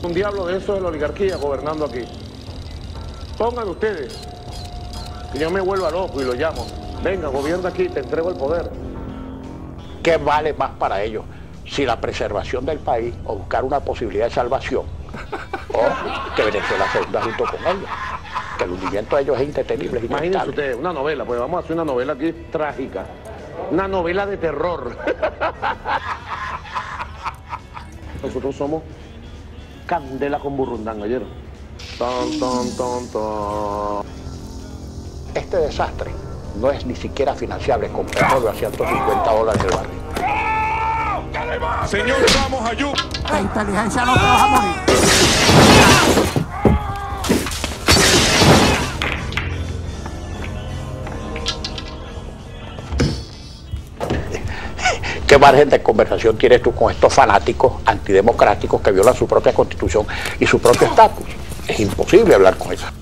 Un diablo de eso de la oligarquía gobernando aquí. Pongan ustedes, que yo me vuelva loco y lo llamo. Venga, gobierna aquí, te entrego el poder. ¿Qué vale más para ellos? Si la preservación del país o buscar una posibilidad de salvación, o que Venezuela se hunda junto con ellos. Que el hundimiento de ellos es indetenible. Imagínense ustedes, una novela, pues vamos a hacer una novela aquí trágica. Una novela de terror. Nosotros somos candela con burrundanga, ¿oyeron? Ton, ton, ton, ton. Este desastre no es ni siquiera financiable con petróleo a $150 el barril. Señor Ramos Ayub. La inteligencia no te vas a morir. ¿Qué margen de conversación tienes tú con estos fanáticos antidemocráticos que violan su propia constitución y su propio estatus? Es imposible hablar con ellos.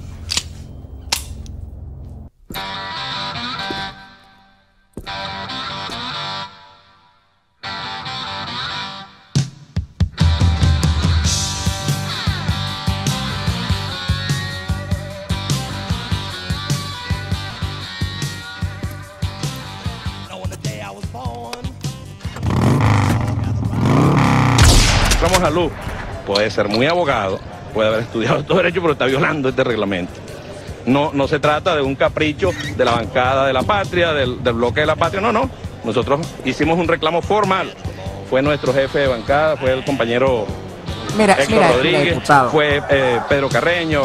Ramos Ayub puede ser muy abogado, puede haber estudiado todo derecho, pero está violando este reglamento. No se trata de un capricho de la bancada de la patria, del bloque de la patria, no. Nosotros hicimos un reclamo formal. Fue nuestro jefe de bancada, fue el compañero Héctor Rodríguez, fue Pedro Carreño.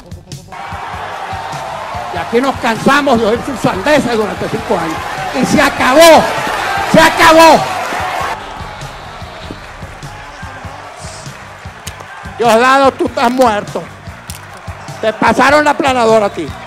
Y aquí nos cansamos de oír sus sandeces durante 5 años. Y se acabó. Se acabó. Diosdado, tú estás muerto. Te pasaron la planadora a ti.